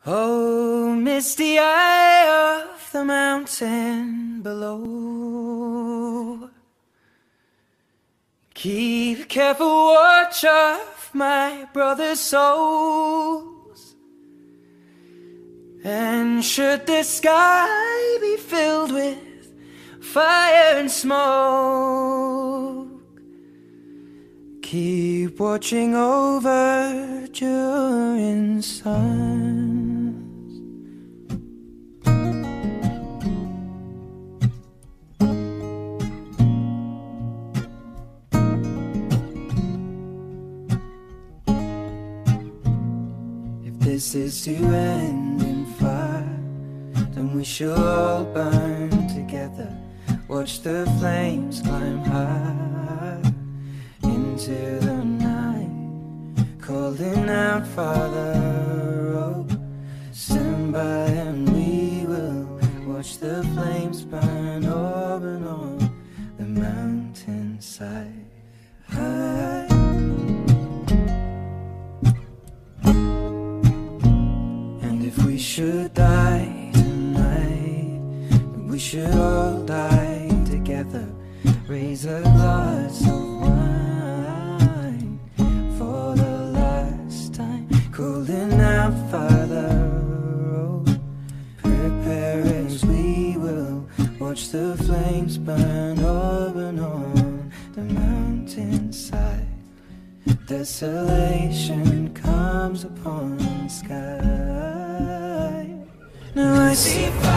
Oh, misty eye of the mountain below, keep careful watch of my brother's souls. And should the sky be filled with fire and smoke, keep watching over during suns. If this is to end in fire, then we shall all burn together. Watch the flames climb high into the night, calling out, Father, oh, stand by and we will watch the flames burn over and on the mountainside. And if we should die tonight, then we should all die together. Raise a glass of wine for the last time, calling out, Father, oh, prepare as we will watch the flames burn over and on the mountainside. Desolation comes upon the sky. Now I see fire.